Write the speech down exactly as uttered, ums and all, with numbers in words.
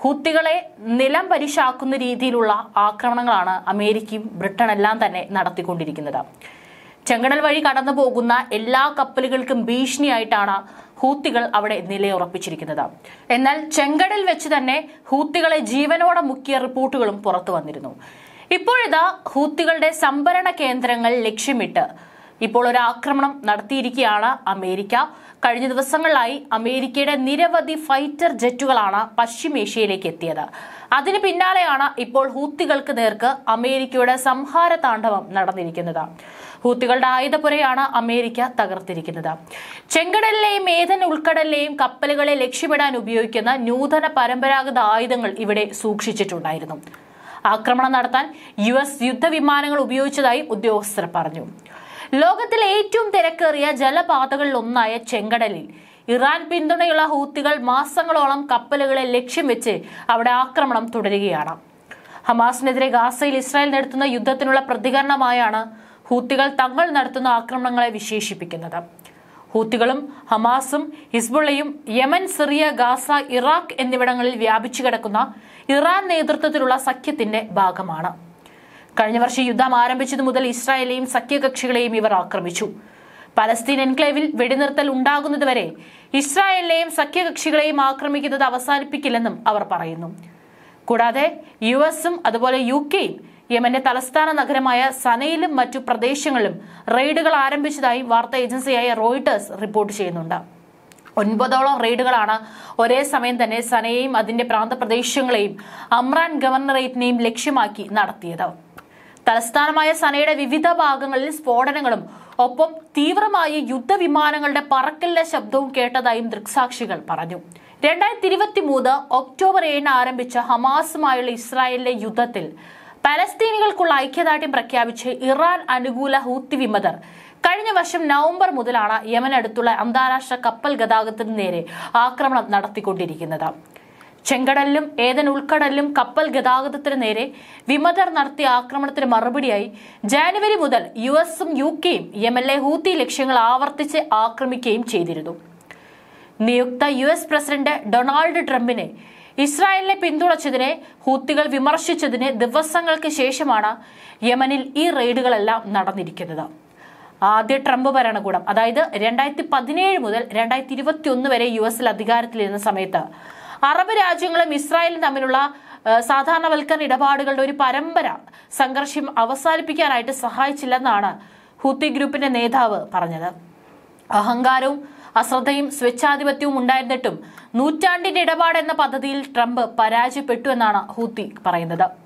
ഹൂത്തികളെ നിലം പരിശാക്കുന്ന രീതിയിലുള്ള ആക്രമണങ്ങളാണ് അമേരിക്കയും ബ്രിട്ടനെല്ലാം തന്നെ നടത്തിക്കൊണ്ടിരിക്കുന്നത്. ചെങ്കടൽ വഴി കടന്നു പോകുന്ന എല്ലാ കപ്പലുകൾക്കും ഭീഷണിയായിട്ടാണ് ഹൂത്തികൾ അവിടെ നിലയുറപ്പിച്ചിരിക്കുന്നത്. എന്നാൽ ചെങ്കടൽ വെച്ച് തന്നെ ഹൂത്തികളെ ജീവനോടെ മുക്കിയ റിപ്പോർട്ടുകളും പുറത്തു വന്നിരുന്നു. ഇപ്പോഴിതാ ഹൂത്തികളുടെ സംഭരണ കേന്ദ്രങ്ങൾ ലക്ഷ്യമിട്ട് ഇപ്പോൾ ഒരു ആക്രമണം നടത്തിയിരിക്കുകയാണ് അമേരിക്ക. കഴിഞ്ഞ ദിവസങ്ങളിലായി അമേരിക്കയുടെ നിരവധി ഫൈറ്റർ ജെറ്റുകളാണ് പശ്ചിമേഷ്യയിലേക്ക് എത്തിയത്. അതിന് പിന്നാലെയാണ് ഇപ്പോൾ ഹൂത്തികൾക്ക് നേർക്ക് അമേരിക്കയുടെ സംഹാര താണ്ഡവം നടന്നിരിക്കുന്നത്. ഹൂത്തികളുടെ ആയുധപ്പുരയാണ് അമേരിക്ക തകർത്തിരിക്കുന്നത്. ചെങ്കടലിലെയും ഏതൻ ഉൾക്കടലിലെയും കപ്പലുകളെ ലക്ഷ്യമിടാൻ ഉപയോഗിക്കുന്ന നൂതന പരമ്പരാഗത ആയുധങ്ങൾ ഇവിടെ സൂക്ഷിച്ചിട്ടുണ്ടായിരുന്നു. ആക്രമണം നടത്താൻ യു എസ് യുദ്ധവിമാനങ്ങൾ ഉപയോഗിച്ചതായി ഉദ്യോഗസ്ഥർ പറഞ്ഞു. ലോകത്തിലെ ഏറ്റവും തിരക്കേറിയ ജലപാതകളിൽ ഒന്നായ ചെങ്കടലിൽ ഇറാൻ പിന്തുണയുള്ള ഹൂത്തികൾ മാസങ്ങളോളം കപ്പലുകളെ ലക്ഷ്യം വെച്ച് അവിടെ ആക്രമണം തുടരുകയാണ്. ഹമാസിനെതിരെ ഗാസയിൽ ഇസ്രായേൽ നടത്തുന്ന യുദ്ധത്തിനുള്ള പ്രതികരണമായാണ് ഹൂത്തികൾ തങ്ങൾ നടത്തുന്ന ആക്രമണങ്ങളെ വിശേഷിപ്പിക്കുന്നത്. ഹൂത്തികളും ഹമാസും ഹിസ്ബുള്ളയും യമൻ, സിറിയ, ഗാസ, ഇറാഖ് എന്നിവിടങ്ങളിൽ വ്യാപിച്ചു കിടക്കുന്ന ഇറാൻ നേതൃത്വത്തിലുള്ള സഖ്യത്തിന്റെ ഭാഗമാണ്. കഴിഞ്ഞ വർഷം യുദ്ധം ആരംഭിച്ചതു മുതൽ ഇസ്രായേലിലെയും സഖ്യകക്ഷികളെയും ഇവർ ആക്രമിച്ചു. പലസ്തീൻ എൻക്ലേവിൽ വെടിനിർത്തൽ ഉണ്ടാകുന്നതുവരെ ഇസ്രായേലിലെയും സഖ്യകക്ഷികളെയും ആക്രമിക്കുന്നത് അവസാനിപ്പിക്കില്ലെന്നും അവർ പറയുന്നു. കൂടാതെ യു എസും അതുപോലെ യു കെയും യമന്റെ തലസ്ഥാന നഗരമായ സനയിലും മറ്റു പ്രദേശങ്ങളിലും റെയ്ഡുകൾ ആരംഭിച്ചതായി വാർത്താ ഏജൻസിയായ റോയിട്ടേഴ്സ് റിപ്പോർട്ട് ചെയ്യുന്നുണ്ട്. ഒൻപതോളം റെയ്ഡുകളാണ് ഒരേ സമയം തന്നെ സനയെയും അതിന്റെ പ്രാന്തപ്രദേശങ്ങളെയും അമ്രാൻ ഗവർണറേറ്റിനെയും ലക്ഷ്യമാക്കി നടത്തിയത്. തലസ്ഥാനമായ സനയുടെ വിവിധ ഭാഗങ്ങളിൽ സ്ഫോടനങ്ങളും ഒപ്പം തീവ്രമായ യുദ്ധവിമാനങ്ങളുടെ പറക്കലിന്റെ ശബ്ദവും കേട്ടതായും ദൃക്സാക്ഷികൾ പറഞ്ഞു. രണ്ടായിരത്തി ഇരുപത്തി മൂന്ന് ഒക്ടോബർ ഏഴിന് ആരംഭിച്ച ഹമാസുമായുള്ള ഇസ്രായേലിലെ യുദ്ധത്തിൽ പലസ്തീനികൾക്കുള്ള ഐക്യദാർഢ്യം പ്രഖ്യാപിച്ച് ഇറാൻ അനുകൂല ഹൂത്തി വിമതർ കഴിഞ്ഞ വർഷം നവംബർ മുതലാണ് യമനടുത്തുള്ള അന്താരാഷ്ട്ര കപ്പൽ ഗതാഗതത്തിന് നേരെ ആക്രമണം നടത്തിക്കൊണ്ടിരിക്കുന്നത്. ചെങ്കടലിലും ഏതൻ ഉൾക്കടലിലും കപ്പൽ ഗതാഗതത്തിന് നേരെ വിമതർ നടത്തിയ ആക്രമണത്തിന് മറുപടിയായി ജാനുവരി മുതൽ യു എസും യു കെയും യമനിലെ ഹൂത്തി ലക്ഷ്യങ്ങൾ ആവർത്തിച്ച് ആക്രമിക്കുകയും ചെയ്തിരുന്നു. നിയുക്ത യു എസ് പ്രസിഡന്റ് ഡൊണാൾഡ് ട്രംപിനെ ഇസ്രായേലിനെ പിന്തുണച്ചതിനെ ഹൂത്തികൾ വിമർശിച്ചതിന് ദിവസങ്ങൾക്ക് ശേഷമാണ് യമനിൽ ഈ റെയ്ഡുകളെല്ലാം നടന്നിരിക്കുന്നത്. ആദ്യ ട്രംപ് ഭരണകൂടം അതായത് രണ്ടായിരത്തി പതിനേഴ് മുതൽ രണ്ടായിരത്തി ഇരുപത്തി ഒന്ന് വരെ യു എസിൽ അധികാരത്തിലിരുന്ന സമയത്ത് അറബ് രാജ്യങ്ങളും ഇസ്രായേലും തമ്മിലുള്ള സാധാരണവൽക്കരണ ഇടപാടുകളുടെ ഒരു പരമ്പര സംഘർഷം അവസാനിപ്പിക്കാനായിട്ട് സഹായിച്ചില്ലെന്നാണ് ഹൂത്തി ഗ്രൂപ്പിന്റെ നേതാവ് പറഞ്ഞത്. അഹങ്കാരവും അശ്രദ്ധയും സ്വേച്ഛാധിപത്യവും ഉണ്ടായിരുന്നിട്ടും നൂറ്റാണ്ടിന്റെ ഇടപാട് എന്ന പദ്ധതിയിൽ ട്രംപ് പരാജയപ്പെട്ടു എന്നാണ് ഹൂത്തി പറയുന്നത്.